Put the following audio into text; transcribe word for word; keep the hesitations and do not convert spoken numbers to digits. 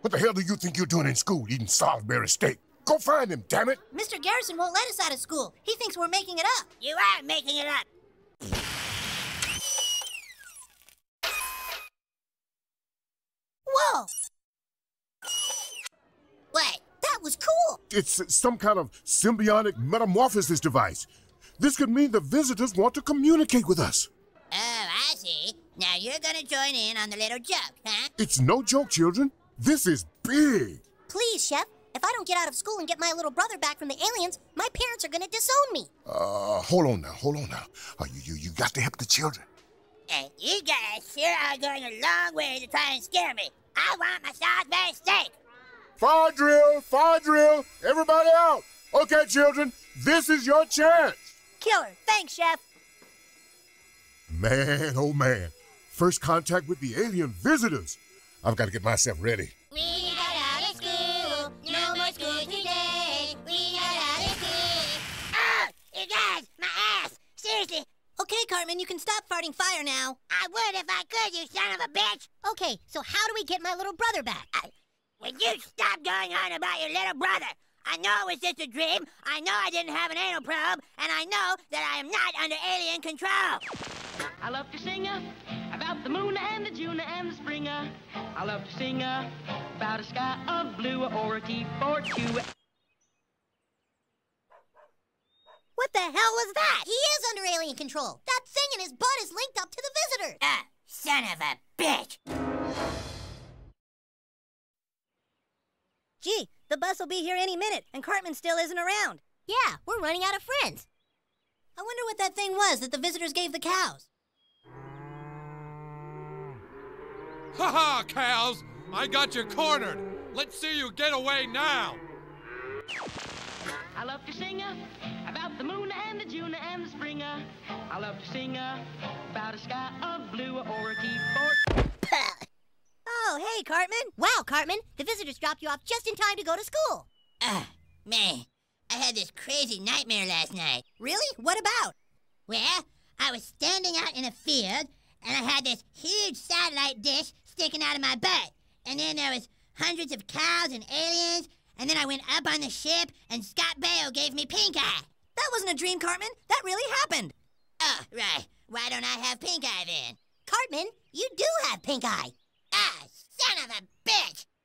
What the hell do you think you're doing in school, eating Salisbury steak? Go find him, damn it! Mister Garrison won't let us out of school. He thinks we're making it up. You are making it up. Whoa! What? That was cool. It's some kind of symbiotic metamorphosis device. This could mean the visitors want to communicate with us. Oh, I see. Now you're gonna join in on the little joke, huh? It's no joke, children. This is big. Please, Chef. If I don't get out of school and get my little brother back from the aliens, my parents are gonna disown me. Uh, hold on now, hold on now. Uh, you, you, you got to help the children. Hey, you guys sure are going a long way to try and scare me. I want my Salisbury steak. Fire drill, fire drill, everybody out. Okay, children, this is your chance. Killer. Thanks, Chef. Man, oh man. First contact with the alien visitors. I've got to get myself ready. We got out of school. No more school today. We got out of school. Oh, you guys, my ass. Seriously. Okay, Cartman, you can stop farting fire now. I would if I could, you son of a bitch. Okay, so how do we get my little brother back? I, will you stop going on about your little brother? I know it was just a dream. I know I didn't have an anal probe. And I know that I am not under alien control. I love to sing uh, about the moon and the June and the spring. uh. I love to sing uh, about a sky of blue or a T forty-two. What the hell was that? He is under alien control. That thing in his butt is linked up to the visitor. Ah, son of a bitch. Gee, the bus will be here any minute, and Cartman still isn't around. Yeah, we're running out of friends. I wonder what that thing was that the visitors gave the cows. Ha ha, cows! I got you cornered. Let's see you get away now. I love to sing uh, about the moon and the June and the spring. uh. I love to sing uh, about a sky of blue or a T forty-two. Oh, hey, Cartman. Wow, Cartman, the visitors dropped you off just in time to go to school. Ah, man, I had this crazy nightmare last night. Really? What about? Well, I was standing out in a field, and I had this huge satellite dish sticking out of my butt. And then there was hundreds of cows and aliens, and then I went up on the ship, and Scott Baio gave me pink eye. That wasn't a dream, Cartman. That really happened. Oh, right. Why don't I have pink eye then? Cartman, you do have pink eye. Ah, son of a bitch!